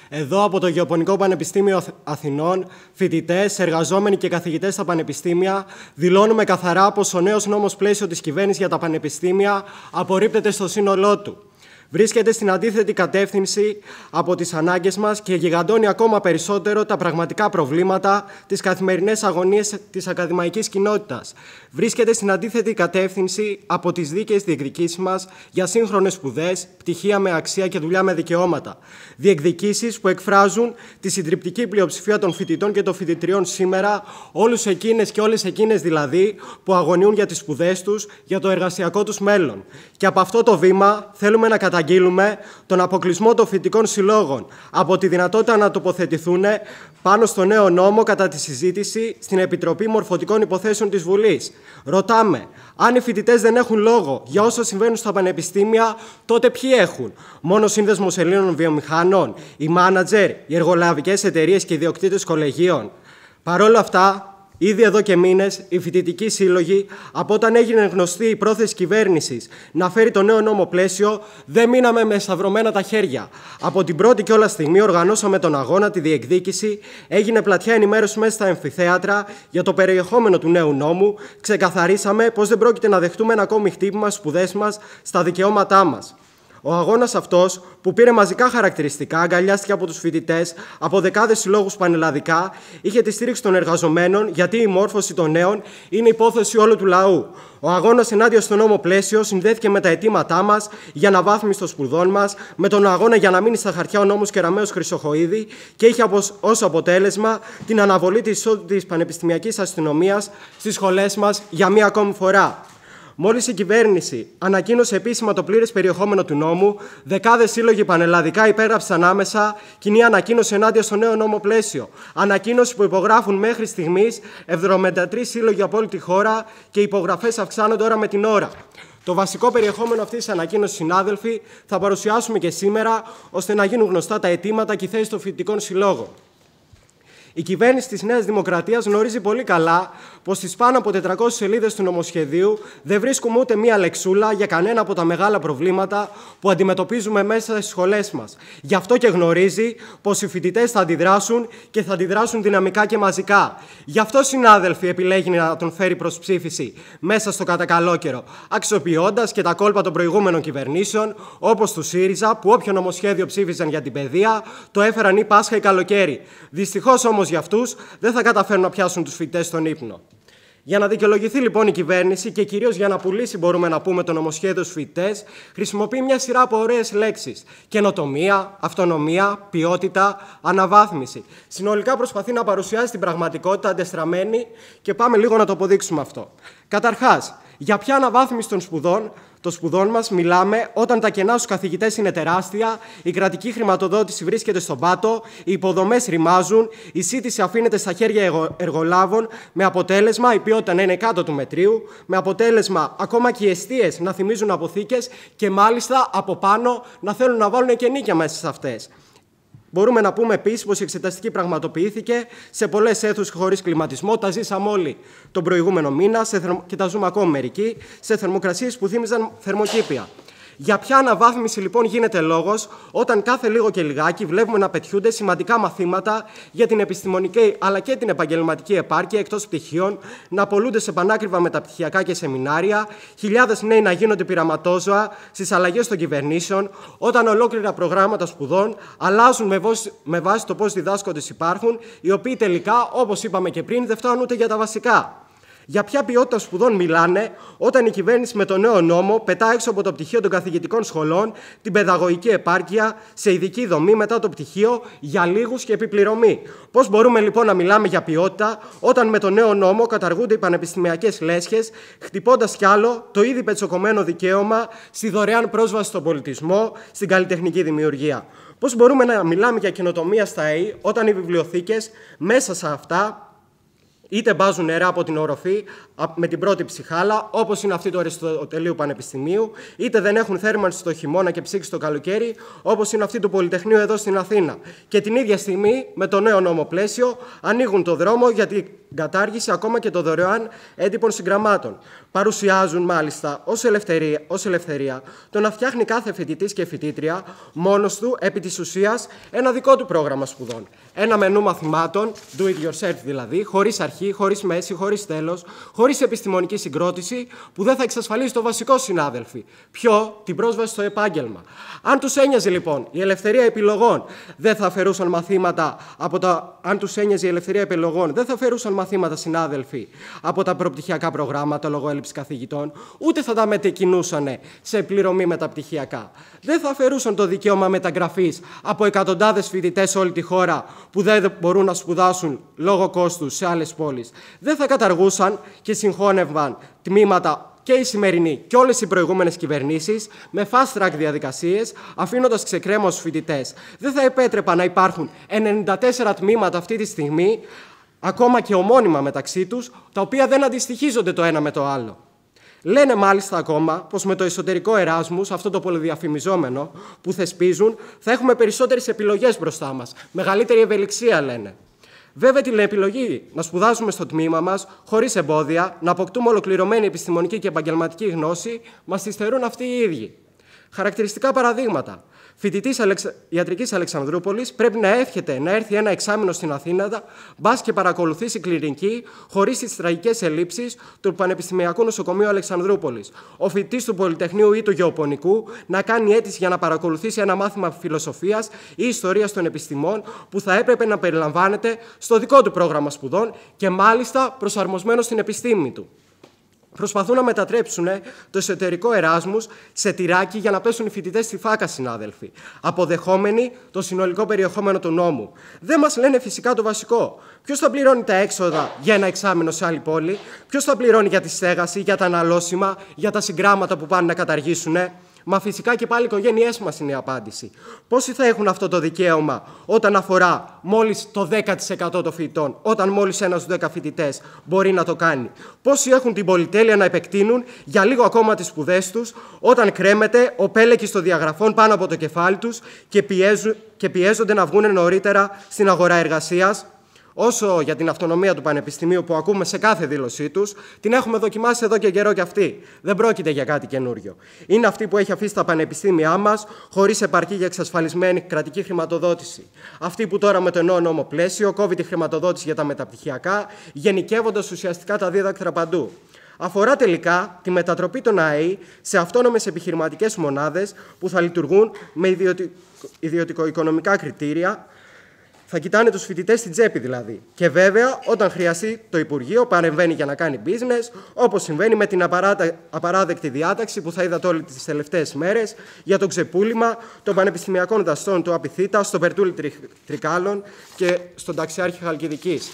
Εδώ από το Γεωπονικό Πανεπιστήμιο Αθηνών, φοιτητές, εργαζόμενοι και καθηγητές στα πανεπιστήμια δηλώνουμε καθαρά πως ο νέος νόμος πλαίσιο της κυβέρνησης για τα πανεπιστήμια απορρίπτεται στο σύνολό του. Βρίσκεται στην αντίθετη κατεύθυνση από τις ανάγκες μας και γιγαντώνει ακόμα περισσότερο τα πραγματικά προβλήματα, τις καθημερινές αγωνίες της ακαδημαϊκής κοινότητας. Βρίσκεται στην αντίθετη κατεύθυνση από τις δίκαιες διεκδικήσεις μας για σύγχρονες σπουδές, πτυχία με αξία και δουλειά με δικαιώματα. Διεκδικήσεις που εκφράζουν τη συντριπτική πλειοψηφία των φοιτητών και των φοιτητριών σήμερα, όλους εκείνες και όλες εκείνες δηλαδή που αγωνιούν για τις σπουδές τους, για το εργασιακό τους μέλλον. Και από αυτό το βήμα θέλουμε να καταγγείλουμε τον αποκλεισμό των φοιτητικών συλλόγων από τη δυνατότητα να τοποθετηθούν πάνω στο νέο νόμο κατά τη συζήτηση στην Επιτροπή Μορφωτικών Υποθέσεων της Βουλής. Ρωτάμε, αν οι φοιτητές δεν έχουν λόγο για όσα συμβαίνουν στα πανεπιστήμια, τότε ποιοι έχουν? Μόνο ο Σύνδεσμος Ελλήνων Βιομηχανών, οι μάνατζερ, οι εργολαβικές εταιρείες και οι ιδιοκτήτες κολεγίων? Παρόλα αυτά, ήδη εδώ και μήνες, οι φοιτητικοί σύλλογοι, από όταν έγινε γνωστή η πρόθεση κυβέρνησης να φέρει το νέο νόμο πλαίσιο, δεν μείναμε με σταυρωμένα τα χέρια. Από την πρώτη κιόλας στιγμή οργανώσαμε τον αγώνα, τη διεκδίκηση, έγινε πλατιά ενημέρωση μέσα στα αμφιθέατρα για το περιεχόμενο του νέου νόμου, ξεκαθαρίσαμε πως δεν πρόκειται να δεχτούμε ένα ακόμη χτύπημα στις σπουδές μας, στα δικαιώματά μας. Ο αγώνας αυτός, που πήρε μαζικά χαρακτηριστικά, αγκαλιάστηκε από τους φοιτητές, από δεκάδες συλλόγους πανελλαδικά, είχε τη στήριξη των εργαζομένων, γιατί η μόρφωση των νέων είναι υπόθεση όλου του λαού. Ο αγώνας ενάντια στο νόμο πλαίσιο συνδέθηκε με τα αιτήματά μας για αναβάθμιση των σπουδών μας, με τον αγώνα για να μείνει στα χαρτιά ο νόμος Κεραμέως Χρυσοχοΐδη και είχε ως αποτέλεσμα την αναβολή της πανεπιστημιακής αστυνομίας στις σχολές μας για μία ακόμη φορά. Μόλις η κυβέρνηση ανακοίνωσε επίσημα το πλήρες περιεχόμενο του νόμου, δεκάδες σύλλογοι πανελλαδικά υπέγραψαν άμεσα κοινή ανακοίνωση ενάντια στο νέο νόμο πλαίσιο. Ανακοίνωση που υπογράφουν μέχρι στιγμής 73 σύλλογοι από όλη τη χώρα και οι υπογραφές αυξάνονται ώρα με την ώρα. Το βασικό περιεχόμενο αυτής της ανακοίνωσης, συνάδελφοι, θα παρουσιάσουμε και σήμερα, ώστε να γίνουν γνωστά τα αιτήματα και οι θέσεις των φοιτητικών συλλόγων. Η κυβέρνηση της Νέας Δημοκρατίας γνωρίζει πολύ καλά πως στις πάνω από 400 σελίδες του νομοσχεδίου δεν βρίσκουμε ούτε μία λεξούλα για κανένα από τα μεγάλα προβλήματα που αντιμετωπίζουμε μέσα στις σχολές μας. Γι' αυτό και γνωρίζει πως οι φοιτητές θα αντιδράσουν και θα αντιδράσουν δυναμικά και μαζικά. Γι' αυτό, συνάδελφοι, επιλέγει να τον φέρει προς ψήφιση μέσα στο κατακαλόκαιρο, αξιοποιώντας και τα κόλπα των προηγούμενων κυβερνήσεων, όπως του ΣΥΡΙΖΑ, που όποιο νομοσχέδιο ψήφιζαν για την παιδεία, το έφεραν ή Πάσχα ή καλοκαίρι. Δυστυχώς όμως για αυτούς δεν θα καταφέρουν να πιάσουν τους φοιτητές στον ύπνο. Για να δικαιολογηθεί λοιπόν η κυβέρνηση και κυρίως για να πουλήσει, μπορούμε να πούμε, το νομοσχέδιο στους φοιτητές, χρησιμοποιεί μια σειρά από ωραίες λέξεις. Καινοτομία, αυτονομία, ποιότητα, αναβάθμιση. Συνολικά προσπαθεί να παρουσιάσει την πραγματικότητα αντεστραμμένη και πάμε λίγο να το αποδείξουμε αυτό. Καταρχάς, για ποια αναβάθμιση των σπουδών μας μιλάμε όταν τα κενά στους καθηγητές είναι τεράστια, η κρατική χρηματοδότηση βρίσκεται στον πάτο, οι υποδομές ρημάζουν, η σύντηση αφήνεται στα χέρια εργολάβων, με αποτέλεσμα η ποιότητα να είναι κάτω του μετρίου, με αποτέλεσμα ακόμα και οι εστίες να θυμίζουν αποθήκες και μάλιστα από πάνω να θέλουν να βάλουν και νίκια μέσα σε αυτές. Μπορούμε να πούμε επίσης πως η εξεταστική πραγματοποιήθηκε σε πολλές αίθουσες χωρίς κλιματισμό. Τα ζήσαμε όλοι τον προηγούμενο μήνα και τα ζούμε ακόμα μερικοί, σε θερμοκρασίες που θύμιζαν θερμοκήπια. Για ποια αναβάθμιση λοιπόν γίνεται λόγος όταν κάθε λίγο και λιγάκι βλέπουμε να πετιούνται σημαντικά μαθήματα για την επιστημονική αλλά και την επαγγελματική επάρκεια εκτός πτυχίων, να απολούνται σε πανάκριβα μεταπτυχιακά και σεμινάρια, χιλιάδες νέοι να γίνονται πειραματόζωα στις αλλαγές των κυβερνήσεων, όταν ολόκληρα προγράμματα σπουδών αλλάζουν με βάση το πώς διδάσκοντες υπάρχουν, οι οποίοι τελικά, όπως είπαμε και πριν, δεν φτάνουν ούτε για τα βασικά. Για ποια ποιότητα σπουδών μιλάνε όταν η κυβέρνηση με το νέο νόμο πετά έξω από το πτυχίο των καθηγητικών σχολών την παιδαγωγική επάρκεια σε ειδική δομή μετά το πτυχίο για λίγους και επιπληρωμή? Πώς μπορούμε λοιπόν να μιλάμε για ποιότητα όταν με το νέο νόμο καταργούνται οι πανεπιστημιακές λέσχες, χτυπώντας κι άλλο το ήδη πετσοκομμένο δικαίωμα στη δωρεάν πρόσβαση στον πολιτισμό, στην καλλιτεχνική δημιουργία? Πώς μπορούμε να μιλάμε για καινοτομία στα ΕΗ όταν οι βιβλιοθήκες μέσα σε αυτά Είτε μπάζουν νερά από την οροφή με την πρώτη ψυχάλα, όπως είναι αυτή του Αριστοτελείου Πανεπιστημίου, είτε δεν έχουν θέρμανση το χειμώνα και ψήξη το καλοκαίρι, όπως είναι αυτή του Πολυτεχνείου εδώ στην Αθήνα. Και την ίδια στιγμή, με το νέο νόμο πλαίσιο, ανοίγουν το δρόμο για την κατάργηση ακόμα και των δωρεάν έντυπων συγγραμμάτων. Παρουσιάζουν μάλιστα ως ελευθερία το να φτιάχνει κάθε φοιτητής και φοιτήτρια μόνος του, επί της ουσίας, ένα δικό του πρόγραμμα σπουδών. Ένα μενού μαθημάτων, do it yourself δηλαδή, χωρίς αρχή, χωρίς μέση, χωρίς τέλος, χωρίς επιστημονική συγκρότηση, που δεν θα εξασφαλίσει το βασικό, συνάδελφοι. Ποιο? Την πρόσβαση στο επάγγελμα. Αν τους ένοιαζε λοιπόν η ελευθερία επιλογών, δεν θα αφαιρούσαν μαθήματα συνάδελφοι, από τα προπτυχιακά προγράμματα λόγω έλλειψης καθηγητών, ούτε θα τα μετεκινούσαν σε πληρωμή μεταπτυχιακά. Δεν θα αφαιρούσαν το δικαίωμα μεταγραφής από εκατοντάδες φοιτητές σε όλη τη χώρα που δεν μπορούν να σπουδάσουν λόγω κόστους σε άλλες πόλεις. Δεν θα καταργούσαν και συγχώνευαν τμήματα και η σημερινή και όλες οι προηγούμενες κυβερνήσεις με fast track διαδικασίες, αφήνοντας ξεκρέμως στους φοιτητές. Δεν θα επέτρεπαν να υπάρχουν 94 τμήματα αυτή τη στιγμή, ακόμα και ομώνυμα μεταξύ τους, τα οποία δεν αντιστοιχίζονται το ένα με το άλλο. Λένε μάλιστα ακόμα πως με το εσωτερικό Εράσμους, αυτό το πολυδιαφημιζόμενο που θεσπίζουν, θα έχουμε περισσότερες επιλογές μπροστά μας. Μεγαλύτερη ευελιξία, λένε. Βέβαια, την επιλογή να σπουδάσουμε στο τμήμα μας, χωρίς εμπόδια, να αποκτούμε ολοκληρωμένη επιστημονική και επαγγελματική γνώση, μας τη στερούν αυτοί οι ίδιοι. Χαρακτηριστικά παραδείγματα. Φοιτητής Ιατρικής Αλεξανδρούπολης πρέπει να εύχεται να έρθει ένα εξάμηνο στην Αθήνα, μπας και παρακολουθήσει κλινική, χωρίς τις τραγικές ελλείψεις του Πανεπιστημιακού Νοσοκομείου Αλεξανδρούπολης. Ο φοιτητής του Πολυτεχνείου ή του Γεωπονικού να κάνει αίτηση για να παρακολουθήσει ένα μάθημα φιλοσοφίας ή ιστορίας των επιστημών, που θα έπρεπε να περιλαμβάνεται στο δικό του πρόγραμμα σπουδών και μάλιστα προσαρμοσμένο στην επιστήμη του. Προσπαθούν να μετατρέψουν το εσωτερικό Εράσμους σε τυράκι για να πέσουν οι φοιτητές στη φάκα, συνάδελφοι, αποδεχόμενοι το συνολικό περιεχόμενο του νόμου. Δεν μας λένε φυσικά το βασικό. Ποιος θα πληρώνει τα έξοδα για ένα εξάμηνο σε άλλη πόλη, ποιος θα πληρώνει για τη στέγαση, για τα αναλώσιμα, για τα συγγράμματα που πάνε να καταργήσουν. Μα φυσικά και πάλι οι οικογένειές μας είναι η απάντηση. Πόσοι θα έχουν αυτό το δικαίωμα όταν αφορά μόλις το 10% των φοιτητών, όταν μόλις ένας στους 10 φοιτητές μπορεί να το κάνει? Πόσοι έχουν την πολυτέλεια να επεκτείνουν για λίγο ακόμα τις σπουδές τους, όταν κρέμεται ο πέλεκης των διαγραφών πάνω από το κεφάλι τους και πιέζονται να βγουν νωρίτερα στην αγορά εργασίας? Όσο για την αυτονομία του Πανεπιστημίου που ακούμε σε κάθε δήλωσή τους, την έχουμε δοκιμάσει εδώ και καιρό κι αυτή. Δεν πρόκειται για κάτι καινούριο. Είναι αυτή που έχει αφήσει τα πανεπιστήμια μας χωρίς επαρκή και εξασφαλισμένη κρατική χρηματοδότηση. Αυτή που τώρα με το νέο νόμο πλαίσιο κόβει τη χρηματοδότηση για τα μεταπτυχιακά, γενικεύοντας ουσιαστικά τα δίδακτρα παντού. Αφορά τελικά τη μετατροπή των ΑΕΗ σε αυτόνομες επιχειρηματικές μονάδες που θα λειτουργούν με ιδιωτικο-οικονομικά κριτήρια. Θα κοιτάνε τους φοιτητές στην τσέπη δηλαδή. Και βέβαια, όταν χρειαστεί, το Υπουργείο παρεμβαίνει για να κάνει business, όπως συμβαίνει με την απαράδεκτη διάταξη που θα είδατε όλες τις τελευταίες μέρες για το ξεπούλημα των πανεπιστημιακών δασών του Απιθύτα, στο Περτούλι Τρικάλων και στον Ταξιάρχη Χαλκιδικής.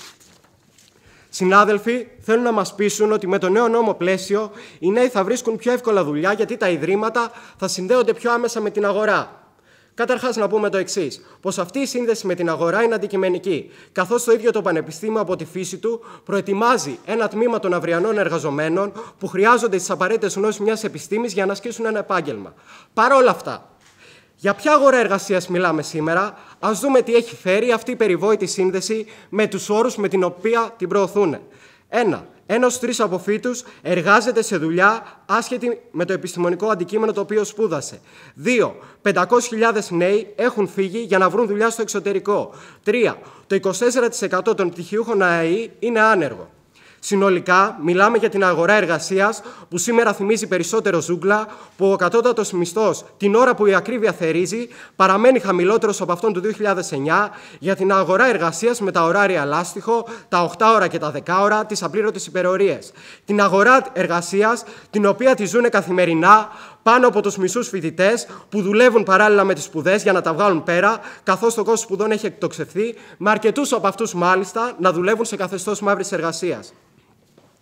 Συνάδελφοι, θέλουν να μας πείσουν ότι με το νέο νόμο πλαίσιο οι νέοι θα βρίσκουν πιο εύκολα δουλειά, γιατί τα ιδρύματα θα συνδέονται πιο άμεσα με την αγορά. Καταρχάς, να πούμε το εξής: πως αυτή η σύνδεση με την αγορά είναι αντικειμενική, καθώς το ίδιο το Πανεπιστήμιο από τη φύση του προετοιμάζει ένα τμήμα των αυριανών εργαζομένων που χρειάζονται τις απαραίτητες γνώσεις μιας επιστήμης για να ασκήσουν ένα επάγγελμα. Παρ' όλα αυτά, για ποια αγορά εργασίας μιλάμε σήμερα? Ας δούμε τι έχει φέρει αυτή η περιβόητη σύνδεση με τους όρους με την οποία την προωθούν. 1. 1 στους 3 αποφύτους εργάζεται σε δουλειά άσχετη με το επιστημονικό αντικείμενο το οποίο σπούδασε. 2. 500.000 νέοι έχουν φύγει για να βρουν δουλειά στο εξωτερικό. 3. Το 24% των πτυχιούχων ΑΕΗ είναι άνεργο. Συνολικά, μιλάμε για την αγορά εργασίας που σήμερα θυμίζει περισσότερο ζούγκλα, που ο κατώτατος μισθός την ώρα που η ακρίβεια θερίζει παραμένει χαμηλότερος από αυτόν του 2009, για την αγορά εργασίας με τα ωράρια λάστιχο, τα 8 ώρα και τα 10 ώρα, τις απλήρωτες υπερορίες. Την αγορά εργασίας την οποία τη ζουν καθημερινά πάνω από τους μισούς φοιτητές που δουλεύουν παράλληλα με τις σπουδές για να τα βγάλουν πέρα, καθώς το κόστος σπουδών έχει εκτοξευθεί, με αρκετούς από αυτούς μάλιστα να δουλεύουν σε καθεστώς μαύρης εργασίας.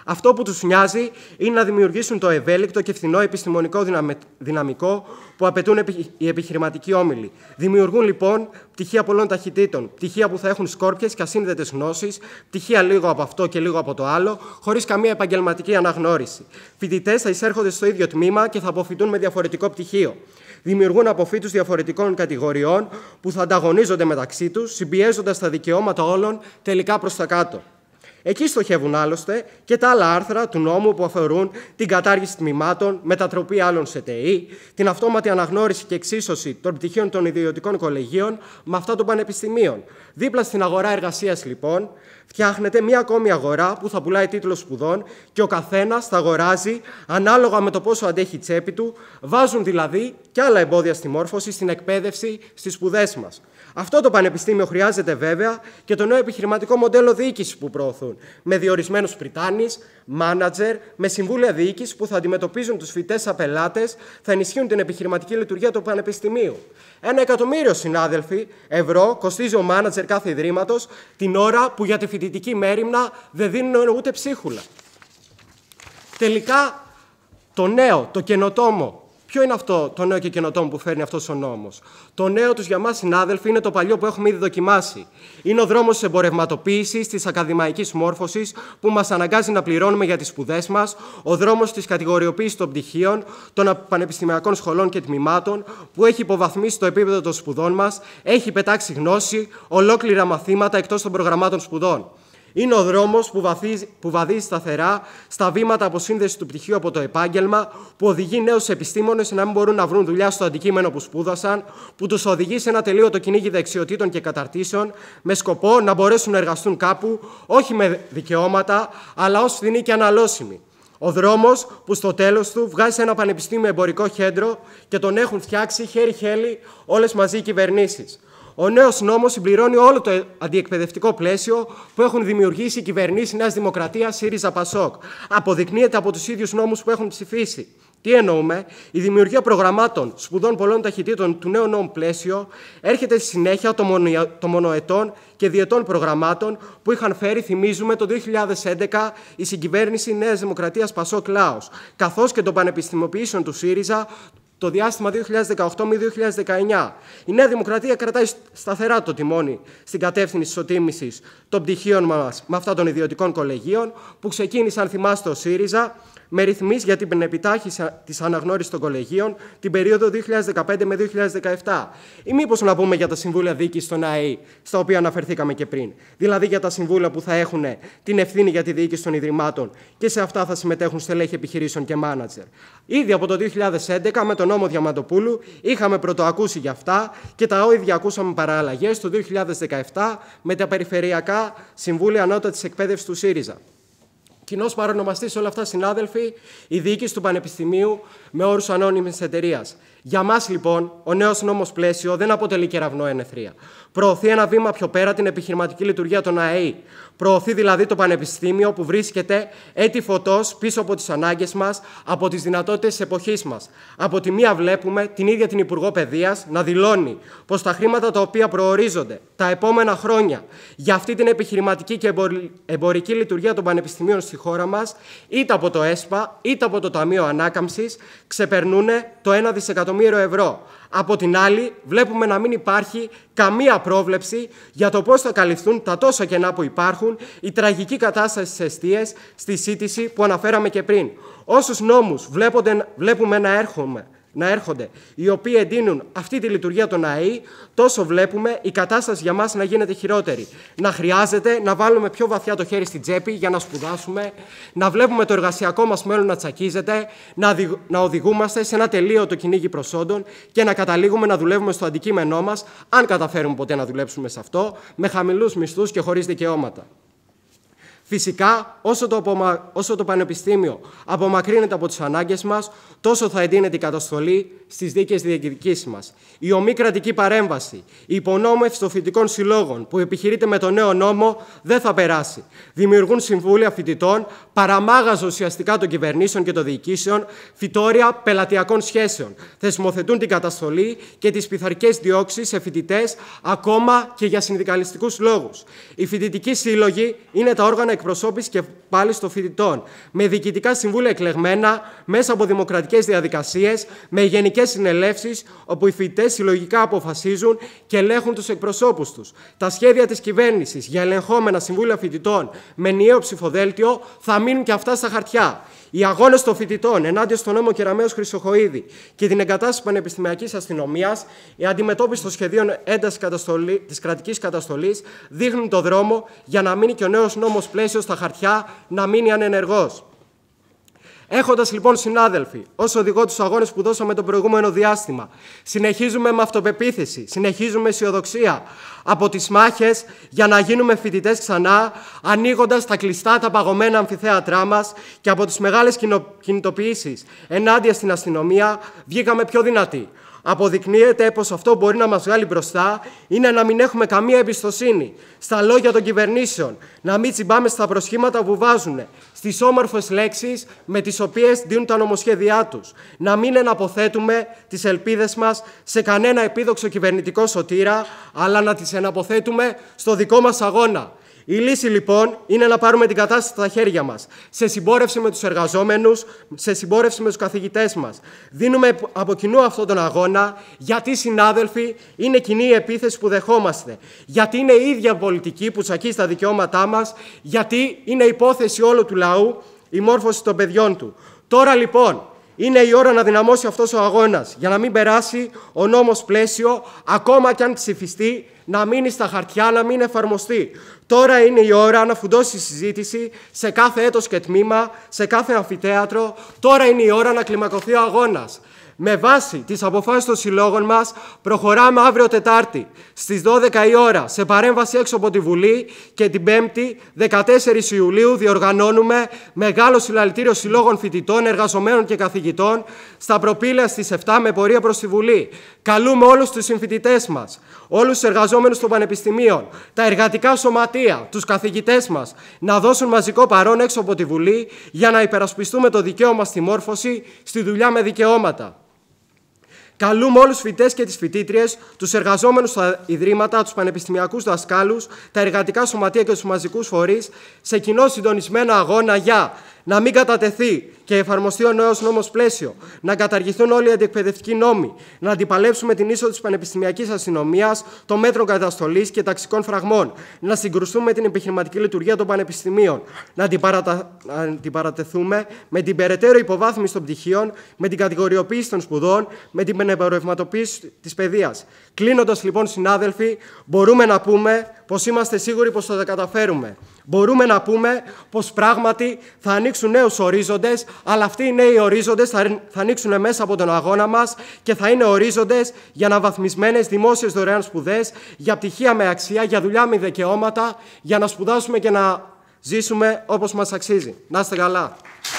Αυτό που τους νοιάζει είναι να δημιουργήσουν το ευέλικτο και φθηνό επιστημονικό δυναμικό που απαιτούν οι επιχειρηματικοί όμιλοι. Δημιουργούν λοιπόν πτυχία πολλών ταχυτήτων, πτυχία που θα έχουν σκόρπιες και ασύνδετες γνώσεις, πτυχία λίγο από αυτό και λίγο από το άλλο, χωρίς καμία επαγγελματική αναγνώριση. Φοιτητές θα εισέρχονται στο ίδιο τμήμα και θα αποφοιτούν με διαφορετικό πτυχίο. Δημιουργούν αποφύτους διαφορετικών κατηγοριών που θα ανταγωνίζονται μεταξύ τους, συμπιέζοντας τα δικαιώματα όλων τελικά προς τα κάτω. Εκεί στοχεύουν άλλωστε και τα άλλα άρθρα του νόμου που αφορούν την κατάργηση τμήματων, μετατροπή άλλων σε ΤΕΗ, την αυτόματη αναγνώριση και εξίσωση των πτυχίων των ιδιωτικών κολεγίων με αυτά των πανεπιστημίων. Δίπλα στην αγορά εργασίας, λοιπόν, φτιάχνεται μία ακόμη αγορά που θα πουλάει τίτλος σπουδών και ο καθένας θα αγοράζει ανάλογα με το πόσο αντέχει η τσέπη του, βάζουν δηλαδή και άλλα εμπόδια στη μόρφωση, στην εκπαίδευση, στις σπουδές μας. Αυτό το πανεπιστήμιο χρειάζεται βέβαια και το νέο επιχειρηματικό μοντέλο διοίκησης που προωθούν, με διορισμένους πριτάνεις, μάνατζερ, με συμβούλια διοίκησης που θα αντιμετωπίζουν τους φοιτητές σαν πελάτες, θα ενισχύουν την επιχειρηματική λειτουργία του πανεπιστημίου. 1.000.000, συνάδελφοι, ευρώ κοστίζει ο μάνατζερ κάθε ιδρύματος, την ώρα που για τη φοιτητική μέριμνα δεν δίνουν ούτε ψίχουλα. Τελικά, το νέο, το καινοτόμο. Ποιο είναι αυτό το νέο και καινοτόμο που φέρνει αυτός ο νόμος? Το νέο τους για μας, συνάδελφοι, είναι το παλιό που έχουμε ήδη δοκιμάσει. Είναι ο δρόμος της εμπορευματοποίησης, της ακαδημαϊκής μόρφωσης που μας αναγκάζει να πληρώνουμε για τις σπουδές μας, ο δρόμος της κατηγοριοποίησης των πτυχίων, των πανεπιστημιακών σχολών και τμήματων που έχει υποβαθμίσει το επίπεδο των σπουδών μας, έχει πετάξει γνώση, ολόκληρα μαθήματα εκτός των προγραμμάτων σπουδών. Είναι ο δρόμος που βαδίζει σταθερά στα βήματα αποσύνδεσης του πτυχίου από το επάγγελμα, που οδηγεί νέους επιστήμονες να μην μπορούν να βρουν δουλειά στο αντικείμενο που σπούδασαν, που τους οδηγεί σε ένα τελείωτο κυνήγι δεξιοτήτων και καταρτήσεων, με σκοπό να μπορέσουν να εργαστούν κάπου, όχι με δικαιώματα, αλλά ως φθηνοί και αναλώσιμοι. Ο δρόμος που στο τέλος του βγάζει ένα πανεπιστήμιο εμπορικό κέντρο και τον έχουν φτιάξει χέρι-χέλι όλες μαζί οι κυβερνήσεις. Ο νέος νόμος συμπληρώνει όλο το αντιεκπαιδευτικό πλαίσιο που έχουν δημιουργήσει οι κυβερνήσεις Νέας Δημοκρατίας, ΣΥΡΙΖΑ, ΠΑΣΟΚ. Αποδεικνύεται από τους ίδιους νόμους που έχουν ψηφίσει. Τι εννοούμε? Η δημιουργία προγραμμάτων σπουδών πολλών ταχυτήτων του νέου νόμου πλαίσιο έρχεται στη συνέχεια των μονοετών και διετών προγραμμάτων που είχαν φέρει, θυμίζουμε, το 2011 η συγκυβέρνηση Νέας Δημοκρατίας ΠΑΣΟΚ ΛΑΟΣ, καθώς και των πανεπιστημιοποιήσεων του ΣΥΡΙΖΑ το διάστημα 2018 με 2019. Η Νέα Δημοκρατία κρατάει σταθερά το τιμόνι στην κατεύθυνση της οτίμησης των πτυχίων μας με αυτά των ιδιωτικών κολεγίων που ξεκίνησε, αν θυμάστε, ο ΣΥΡΙΖΑ με ρυθμίσεις για την επιτάχυνση της αναγνώρισης των κολεγίων την περίοδο 2015 με 2017. Ή μήπως να πούμε για τα συμβούλια διοίκησης των ΑΕΗ, στα οποία αναφερθήκαμε και πριν. Δηλαδή για τα συμβούλια που θα έχουν την ευθύνη για τη διοίκηση των ιδρυμάτων και σε αυτά θα συμμετέχουν στελέχη επιχειρήσεων και μάνατζερ. Ήδη από το 2011, με τον νόμο Διαμαντοπούλου, είχαμε πρωτοακούσει για αυτά και τα ίδια ακούσαμε παραλλαγές το 2017 με τα περιφερειακά συμβούλια ανώτατης εκπαίδευσης του ΣΥΡΙΖΑ. Κοινός παρονομαστής όλα αυτά, συνάδελφοι, η διοίκηση του Πανεπιστημίου με όρους ανώνυμης εταιρείας. Για μας, λοιπόν, ο νέος νόμος πλαίσιο δεν αποτελεί κεραυνό ενεθρία. Προωθεί ένα βήμα πιο πέρα την επιχειρηματική λειτουργία των ΑΕΗ. Προωθεί δηλαδή το Πανεπιστήμιο που βρίσκεται έτη φωτός πίσω από τις ανάγκες μας, από τις δυνατότητες της εποχής μας. Από τη μία βλέπουμε την ίδια την Υπουργό Παιδείας να δηλώνει πως τα χρήματα τα οποία προορίζονται τα επόμενα χρόνια για αυτή την επιχειρηματική και εμπορική λειτουργία των πανεπιστημίων στη χώρα μας, είτε από το ΕΣΠΑ είτε από το Ταμείο Ανάκαμψης, ξεπερνούν το 1 δισεκατομμύριο ευρώ. Από την άλλη, βλέπουμε να μην υπάρχει καμία πρόβλεψη για το πώς θα καλυφθούν τα τόσα κενά που υπάρχουν, η τραγική κατάσταση στις εστίες, στη σύντηση που αναφέραμε και πριν. Όσους νόμους βλέπουμε να έρχονται, οι οποίοι εντείνουν αυτή τη λειτουργία των ΑΕΗ, τόσο βλέπουμε η κατάσταση για μας να γίνεται χειρότερη. Να χρειάζεται να βάλουμε πιο βαθιά το χέρι στην τσέπη για να σπουδάσουμε, να βλέπουμε το εργασιακό μας μέλλον να τσακίζεται, να οδηγούμαστε σε ένα τελείωτο κυνήγι προσόντων και να καταλήγουμε να δουλεύουμε στο αντικείμενό μας, αν καταφέρουμε ποτέ να δουλέψουμε σε αυτό, με χαμηλούς μισθούς και χωρίς δικαιώματα. Φυσικά, όσο το Πανεπιστήμιο απομακρύνεται από τις ανάγκες μας, τόσο θα εντείνεται η καταστολή στις δίκαιες διεκδικήσεις μας. Η ομή κρατική παρέμβαση, η υπονόμευση των φοιτητικών συλλόγων που επιχειρείται με το νέο νόμο δεν θα περάσει. Δημιουργούν συμβούλια φοιτητών, παραμάγαζο ουσιαστικά των κυβερνήσεων και των διοικήσεων, φυτόρια πελατειακών σχέσεων. Θεσμοθετούν την καταστολή και τις πειθαρχικές διώξεις σε φοιτητές, ακόμα και για συνδικαλιστικούς λόγους. Οι φοιτητικοί σύλλογοι είναι τα όργανα εκπροσώπηση και πάλι των φοιτητών, με διοικητικά συμβούλια εκλεγμένα μέσα από δημοκρατικές διαδικασίες, με γενικές συνελεύσεις, όπου οι φοιτητές συλλογικά αποφασίζουν και ελέγχουν τους εκπροσώπους τους. Τα σχέδια της κυβέρνησης για ελεγχόμενα συμβούλια φοιτητών με ενιαίο ψηφοδέλτιο θα μείνουν και αυτά στα χαρτιά. Οι αγώνες των φοιτητών ενάντια στον νόμο Κεραμέως Χρυσοχοΐδη και την εγκατάσταση πανεπιστημιακής αστυνομίας, η αντιμετώπιση των σχεδίων έντασης της κρατικής καταστολής δείχνουν το δρόμο για να μείνει και ο νέος νόμος πλαίσιο στα χαρτιά, να μείνει ανενεργός. Έχοντας λοιπόν, συνάδελφοι, ως οδηγό τους αγώνες που δώσαμε το προηγούμενο διάστημα, συνεχίζουμε με αυτοπεποίθηση, συνεχίζουμε με αισιοδοξία από τις μάχες για να γίνουμε φοιτητές ξανά, ανοίγοντας τα κλειστά, τα παγωμένα αμφιθέατρά μας, και από τις μεγάλες κινητοποιήσεις ενάντια στην αστυνομία βγήκαμε πιο δυνατοί. Αποδεικνύεται πως αυτό που μπορεί να μας βγάλει μπροστά είναι να μην έχουμε καμία εμπιστοσύνη στα λόγια των κυβερνήσεων, να μην τσιμπάμε στα προσχήματα που βάζουν, στις όμορφες λέξεις με τις οποίες δίνουν τα νομοσχέδιά τους, να μην εναποθέτουμε τις ελπίδες μας σε κανένα επίδοξο κυβερνητικό σωτήρα, αλλά να τις εναποθέτουμε στο δικό μας αγώνα. Η λύση λοιπόν είναι να πάρουμε την κατάσταση στα χέρια μας, σε συμπόρευση με τους εργαζόμενους, σε συμπόρευση με τους καθηγητές μας. Δίνουμε από κοινού αυτόν τον αγώνα, γιατί, συνάδελφοι, είναι κοινή η επίθεση που δεχόμαστε, γιατί είναι η ίδια πολιτική που τσακεί στα δικαιώματά μας, γιατί είναι υπόθεση όλου του λαού η μόρφωση των παιδιών του. Τώρα λοιπόν είναι η ώρα να δυναμώσει αυτός ο αγώνας, για να μην περάσει ο νόμος πλαίσιο, ακόμα κι αν ψηφιστεί, να μείνει στα χαρτιά, να μην εφαρμοστεί. Τώρα είναι η ώρα να φουντώσει η συζήτηση σε κάθε έτος και τμήμα, σε κάθε αμφιτέατρο. Τώρα είναι η ώρα να κλιμακωθεί ο αγώνας. Με βάση τις αποφάσεις των συλλόγων μας, προχωράμε αύριο Τετάρτη στις 12 η ώρα σε παρέμβαση έξω από τη Βουλή, και την Πέμπτη, 14 Ιουλίου, διοργανώνουμε μεγάλο συλλαλητήριο συλλόγων φοιτητών, εργαζομένων και καθηγητών στα Προπήλαια στις 7 με πορεία προς τη Βουλή. Καλούμε όλους τους συμφοιτητές μας, όλους τους εργαζόμενους των πανεπιστημίων, τα εργατικά σωματεία, τους καθηγητές μας, να δώσουν μαζικό παρόν έξω από τη Βουλή για να υπερασπιστούμε το δικαίωμα στη μόρφωση, στη δουλειά με δικαιώματα. Καλούμε όλους τους φοιτητές και τις φοιτήτριες, τους εργαζόμενους στα ιδρύματα, τους πανεπιστημιακούς δασκάλους, τα εργατικά σωματεία και τους μαζικούς φορείς σε κοινό συντονισμένο αγώνα για να μην κατατεθεί και εφαρμοστεί ο νέος νόμος πλαίσιο, να καταργηθούν όλοι οι αντιεκπαιδευτικοί νόμοι, να αντιπαλέψουμε την είσοδο της πανεπιστημιακής αστυνομίας, των μέτρων καταστολής και ταξικών φραγμών, να συγκρουστούμε με την επιχειρηματική λειτουργία των πανεπιστημίων, να αντιπαρατεθούμε με την περαιτέρω υποβάθμιση των πτυχίων, με την κατηγοριοποίηση των σπουδών, με την πανεπιστημιακοποίηση της παιδείας. Κλείνοντας λοιπόν, συνάδελφοι, μπορούμε να πούμε πως είμαστε σίγουροι πως θα τα καταφέρουμε. Μπορούμε να πούμε πως πράγματι θα ανοίξουν νέους ορίζοντες, αλλά αυτοί οι νέοι ορίζοντες θα ανοίξουν μέσα από τον αγώνα μας και θα είναι ορίζοντες για αναβαθμισμένες δημόσιες δωρεάν σπουδές, για πτυχία με αξία, για δουλειά με δικαιώματα, για να σπουδάσουμε και να ζήσουμε όπως μας αξίζει. Να είστε καλά.